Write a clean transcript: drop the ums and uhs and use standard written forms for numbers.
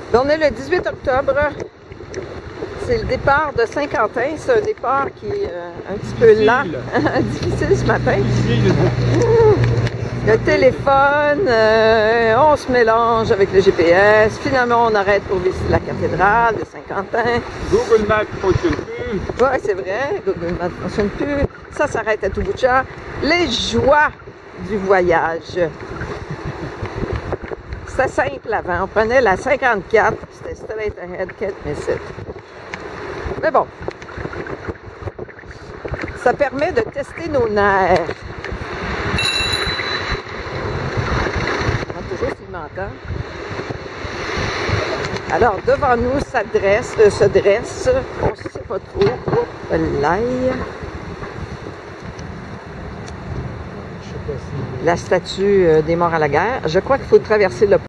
On est le 18 octobre. C'est le départ de Saint-Quentin. C'est un départ qui est un petit peu lent. Difficile ce matin. Le téléphone, on se mélange avec le GPS. Finalement, on arrête pour visiter la cathédrale de Saint-Quentin. Google Maps ne fonctionne plus. Ouais, c'est vrai. Google Maps ne fonctionne plus. Ça s'arrête à tout bout de champ. Les joies du voyage. C'était simple avant. On prenait la 54. C'était straight ahead, can't miss it. Mais bon. Ça permet de tester nos nerfs. Toujours s'il m'entend. Alors, devant nous, se dresse, on ne sait pas trop. Oh, l'ail. La statue des morts à la guerre. Je crois qu'il faut traverser le pont.